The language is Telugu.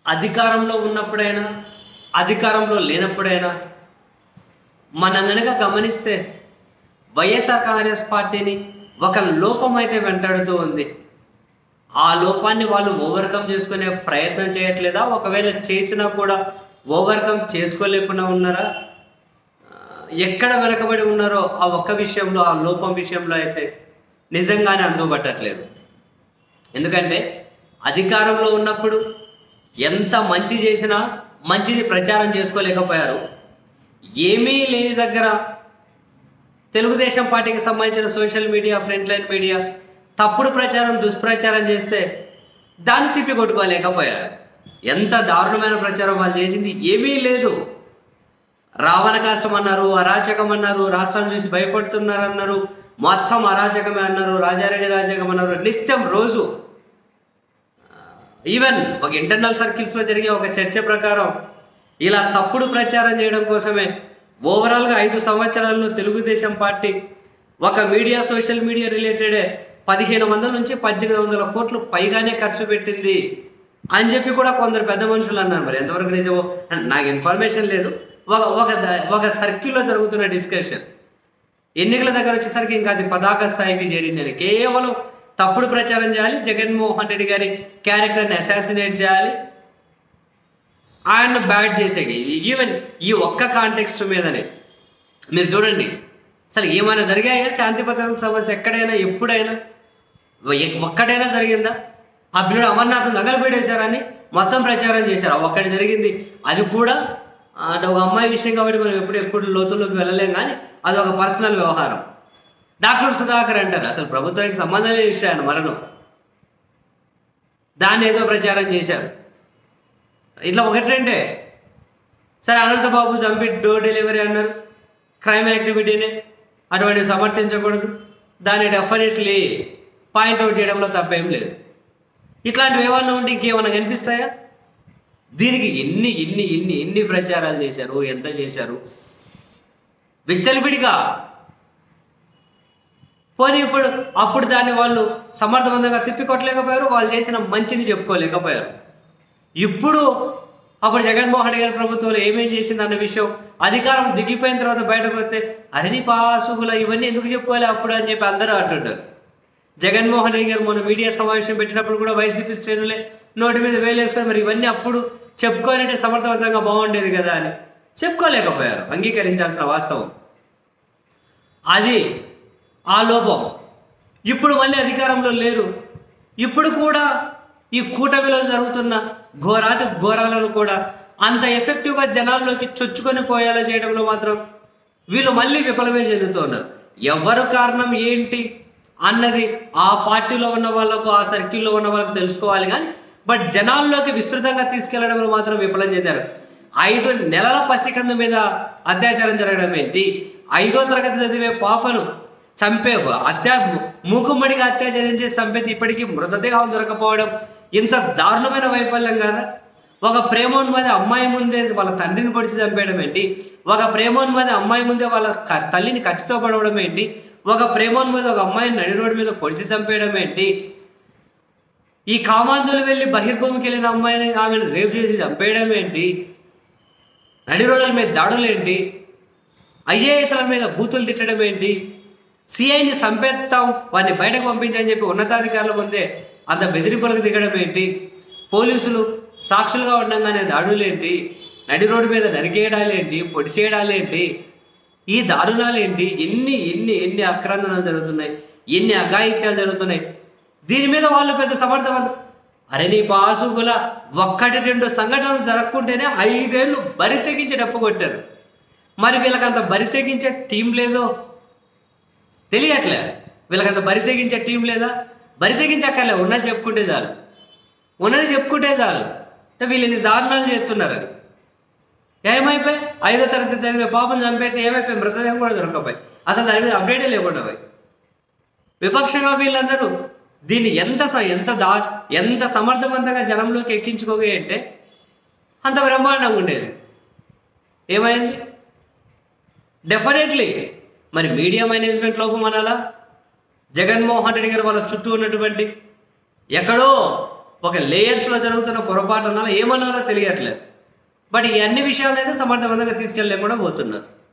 అధికారంలో ఉన్నప్పుడైనా అధికారంలో లేనప్పుడైనా మనం గనక గమనిస్తే వైఎస్ఆర్ కాంగ్రెస్ పార్టీని ఒక లోపం అయితే వెంటాడుతూ ఉంది. ఆ లోపాన్ని వాళ్ళు ఓవర్కమ్ చేసుకునే ప్రయత్నం చేయట్లేదా? ఒకవేళ చేసినా కూడా ఓవర్కమ్ చేసుకోలేకుండా ఉన్నారా? ఎక్కడ వెనకబడి ఉన్నారో ఆ ఒక్క విషయంలో, ఆ లోపం విషయంలో అయితే నిజంగానే అందుబట్టట్లేదు. ఎందుకంటే అధికారంలో ఉన్నప్పుడు ఎంత మంచి చేసినా మంచిని ప్రచారం చేసుకోలేకపోయారు. ఏమీ లేని దగ్గర తెలుగుదేశం పార్టీకి సంబంధించిన social media, front line media తప్పుడు ప్రచారం, దుష్ప్రచారం చేస్తే దాన్ని తిప్పి కొట్టుకోలేకపోయారు. ఎంత దారుణమైన ప్రచారం వాళ్ళు చేసింది. ఏమీ లేదు, రావణ కాష్టం అన్నారు, అరాచకం అన్నారు, రాష్ట్రాన్ని చూసి భయపడుతున్నారు అన్నారు, మొత్తం అరాచకమే అన్నారు, రాజారెడ్డి రాజకం అన్నారు. నిత్యం రోజు ఈవెన్ ఒక ఇంటర్నల్ సర్కిల్స్లో జరిగే ఒక చర్చ ప్రకారం ఇలా తప్పుడు ప్రచారం చేయడం కోసమే ఓవరాల్గా 5 సంవత్సరాల్లో తెలుగుదేశం పార్టీ ఒక మీడియా, సోషల్ మీడియా రిలేటెడే 1500 నుంచి 1800 కోట్లు పైగానే ఖర్చు పెట్టింది అని చెప్పి కూడా కొందరు పెద్ద మనుషులు అన్నారు. మరి ఎంతవరకు నిజమో నాకు ఇన్ఫర్మేషన్ లేదు. ఒక సర్కిల్లో జరుగుతున్న డిస్కషన్. ఎన్నికల దగ్గర వచ్చేసరికి ఇంకా అది పతాక స్థాయికి చేరింది అని. కేవలం తప్పుడు ప్రచారం చేయాలి, జగన్మోహన్ రెడ్డి గారి క్యారెక్టర్ని అసాసినేట్ చేయాలి, ఆయన బ్యాడ్ చేసేది. ఈవెన్ ఈ ఒక్క కాంటెక్స్ట్ మీదనే మీరు చూడండి, అసలు ఏమైనా జరిగాయా? శాంతి భద్రతల సమస్య ఎక్కడైనా, ఎప్పుడైనా, ఒక్కడైనా జరిగిందా? ఆ పిల్లడు అమర్నాథ్ నగలు పెట్టేశారని మొత్తం ప్రచారం చేశారు. ఒక్కటి జరిగింది. అది కూడా ఒక అమ్మాయి విషయం కాబట్టి మనం ఎప్పుడు లోతుల్లోకి వెళ్ళలేం, కానీ అది ఒక పర్సనల్ వ్యవహారం. డాక్టర్ సుధాకర్ అంటారు, అసలు ప్రభుత్వానికి సంబంధం లేని విషయాన్ని మరణం, దాన్ని ఏదో ప్రచారం చేశారు. ఇట్లా ఒకటంటే సరే, అనంతబాబు చంపి డోర్ డెలివరీ అన్నారు, క్రైమ్ యాక్టివిటీనే, అటువంటివి సమర్థించకూడదు, దాన్ని డెఫినెట్లీ పాయింట్అవుట్ చేయడంలో తప్పేం లేదు. ఇట్లాంటివి ఏమన్నా ఉంటే ఇంకేమన్నా కనిపిస్తాయా? దీనికి ఎన్ని ఎన్ని ఎన్ని ఎన్ని ప్రచారాలు చేశారు, ఎంత చేశారు విచ్చలవిడిగా. పోనీ అప్పుడు దాన్ని వాళ్ళు సమర్థవంతంగా తిప్పికొట్టలేకపోయారు, వాళ్ళు చేసిన మంచిని చెప్పుకోలేకపోయారు. ఇప్పుడు అప్పుడు జగన్మోహన్ రెడ్డి గారి ప్రభుత్వంలో ఏమేం చేసింది అన్న విషయం అధికారం దిగిపోయిన తర్వాత బయటకు వస్తే అరే పాసుగుల ఇవన్నీ ఎందుకు చెప్పుకోవాలి అప్పుడు అని చెప్పి అందరూ అంటుంటారు. జగన్మోహన్ రెడ్డి గారు మొన్న మీడియా సమావేశం పెట్టినప్పుడు కూడా వైసీపీ శ్రేణులే నోటి మీద వేలు వేసుకొని మరి ఇవన్నీ అప్పుడు చెప్పుకోవాలంటే సమర్థవంతంగా బాగుండేది కదా అని చెప్పుకోలేకపోయారు. అంగీకరించాల్సిన వాస్తవం అది. ఆ లోపం. ఇప్పుడు మళ్ళీ అధికారంలో లేరు. ఇప్పుడు కూడా ఈ కూటమిలో జరుగుతున్న ఘోరాతి ఘోరాలను కూడా అంత ఎఫెక్టివ్గా జనాల్లోకి చొచ్చుకొని పోయేలా చేయడంలో మాత్రం వీళ్ళు మళ్ళీ విఫలమే చెందుతున్నారు. ఎవరు కారణం ఏంటి అన్నది ఆ పార్టీలో ఉన్న వాళ్ళకు, ఆ సర్కిల్లో ఉన్న వాళ్ళకు తెలుసుకోవాలి, కానీ బట్ జనాల్లోకి విస్తృతంగా తీసుకెళ్లడంలో మాత్రం విఫలం చెందారు. 5 నెలల పసికందు మీద అత్యాచారం జరగడం ఏంటి? 5వ తరగతి చదివే పాపను మూకుమ్మడిగా అత్యాచారం చేసి చంపేది, ఇప్పటికీ మృతదేహాలు దొరకపోవడం ఇంత దారుణమైన వైఫల్యం కాదా? ఒక ప్రేమోన్మాది అమ్మాయి ముందే వాళ్ళ తండ్రిని పొడిచి చంపేయడం ఏంటి? ఒక ప్రేమోన్మాది అమ్మాయి ముందే వాళ్ళ తల్లిని కత్తితో పడవడం ఏంటి? ఒక ప్రేమోన్మాది ఒక అమ్మాయిని నడి రోడ్డు మీద పొడిచి చంపేయడం ఏంటి? ఈ కామాంధులు వెళ్ళి బహిర్భూమికి వెళ్ళిన అమ్మాయిని ఆమెను రేపు చేసి చంపేయడం ఏంటి? నడి రోడ్ల మీద దాడులు ఏంటి? ఐఏఎస్ల మీద బూతులు తిట్టడం ఏంటి? సిఐని చంపేస్తాం, వాడిని బయటకు పంపించని చెప్పి ఉన్నతాధికారుల ముందే అంత బెదిరింపులకు దిగడం ఏంటి? పోలీసులు సాక్షులుగా ఉండగానే దాడులేంటి? నడి రోడ్డు మీద నరికేయడాలేంటి? పొడిచేయడాలేంటి? ఈ దారుణాలేంటి? ఎన్ని ఎన్ని ఎన్ని ఆక్రందనలు జరుగుతున్నాయి, ఎన్ని అఘాయిత్యాలు జరుగుతున్నాయి. దీని మీద వాళ్ళు పెద్ద సమర్థవంతం. అరే నీ పాసుగుల 1-2 సంఘటనలు జరగకుంటేనే 5 ఏళ్ళు బరి తెగించి డప్పు కొట్టారు. మరి వీళ్ళకంత బరి తెగించే టీం లేదో తెలియట్లే. వీళ్ళకంత బరి తెగించే టీం లేదా? బరి తెగించక్కర్లే, ఉన్నది చెప్పుకుంటే చాలు, ఉన్నది చెప్పుకుంటే చాలు. అంటే వీళ్ళని దారుణాలు చేస్తున్నారు. అది ఏమైపోయి 5వ తరగతి చదివే పాపం చంపైతే ఏమైపోయి? మృతదేహం కూడా దొరకపోయి, అసలు దాని మీద అప్డేటే లేకుండా పోయి. విపక్షంగా వీళ్ళందరూ దీన్ని ఎంత సమర్థవంతంగా జనంలోకి ఎక్కించుకోగలంటే అంత బ్రహ్మాండంగా ఉండేది. ఏమైంది? డెఫినెట్లీ మరి మీడియా మేనేజ్మెంట్ లోపం అనాలా? జగన్మోహన్ రెడ్డి గారు వాళ్ళ చుట్టూ ఉన్నటువంటి ఎక్కడో ఒక లేయర్స్లో జరుగుతున్న పొరపాటు అన్నా ఏమన్నారో తెలియట్లేదు. బట్ ఈ అన్ని విషయాలు అయితే సమర్థవంతంగా తీసుకెళ్ళలేకుండా పోతున్నారు.